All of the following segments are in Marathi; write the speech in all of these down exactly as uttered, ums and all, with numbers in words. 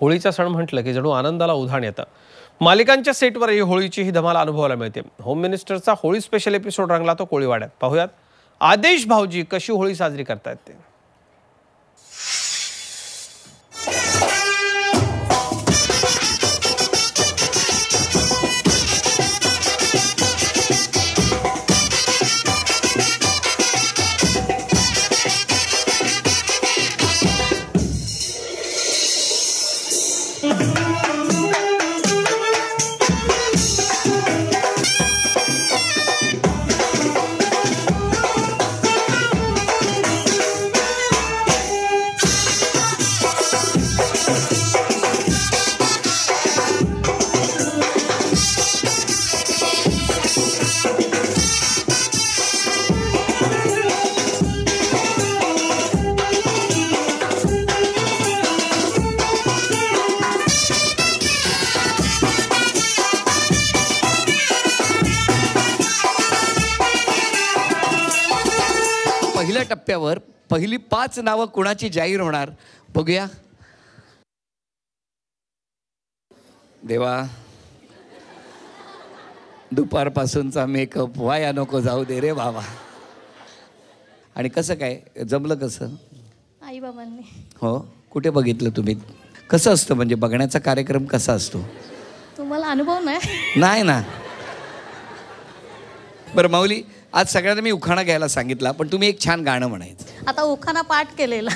होळीचा सण म्हटलं की जणू आनंदाला उधाण येतं। मालिकांच्या सेटवरही होळीची ही धमाल अनुभवायला मिळते। होम मिनिस्टरचा होळी स्पेशल एपिसोड रंगला तो कोळीवाड्यात। पाहूयात आदेश भाऊजी कशी होळी साजरी करतायत ते। पहिल्या टप्प्यावर पहिली पाच नावं कोणाची जाहीर होणार बघूया। देवा, दुपारपासूनचा मेकअप वाया नको जाऊ दे रे बाबा। आणि कसं काय जमलं कसं? आई बाबांनी। हो, कुठे बघितलं तुम्ही? कसं असतं म्हणजे बघण्याचा कार्यक्रम कसा असतो? तुम्हाला अनुभव नाही? नाही ना। बरं माऊली, आज सगळ्यांना मी उखाणा घ्यायला सांगितला, पण तुम्ही एक छान गाणं म्हणायचं। आता उखाणा पाठ केलेला।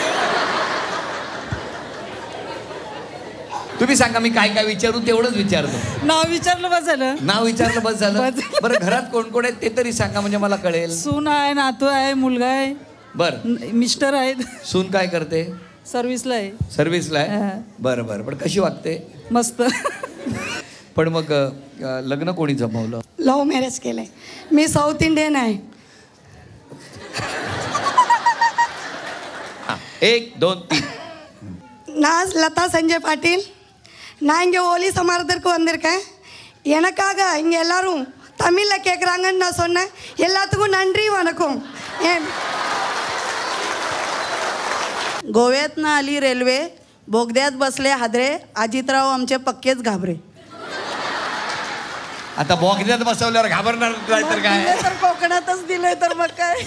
तुम्ही सांगा, मी काय काय विचारू तेवढंच विचारतो। नाव विचारलं बस झालं। नाव विचारलं बस झालं। बरं, घरात कोण कोण आहेत ते तरी सांगा म्हणजे मला कळेल। सून आहे, नातू आहे, मुलगा आहे, बरं मिस्टर आहेत। सून काय करते? सर्व्हिसला आहे। सर्व्हिसला आहे? बरं बरं, पण कशी वागते? मस्त। पण मग लग्न कोणी जमवलं? लव्ह मॅरेज केलंय। मी साऊथ इंडियन आहे। एक दोन तीन। நான் லதா சஞ்சய் பாட்டீல்। நான் இங்கே ஓலி சமாரத்திற்கு வந்திருக்கேன்। எனக்காக இங்கே எல்லாரும் தமிழில் கேட்குறாங்கன்னு நான் சொன்னேன்। எல்லாத்துக்கும் நன்றி வணக்கம்। ஏன் गोव्यातनं आली रेल्वे, बोगद्यात बसले हादरे, अजितराव आमचे पक्केच घाबरे। आता बोगद्यात बसवल्यावर घाबरणार नाही तर काय? तर कोकणातच दिलंय तर मग काय?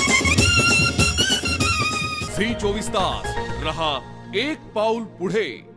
झी चोवीस तास रहा एक पाऊल पुढे।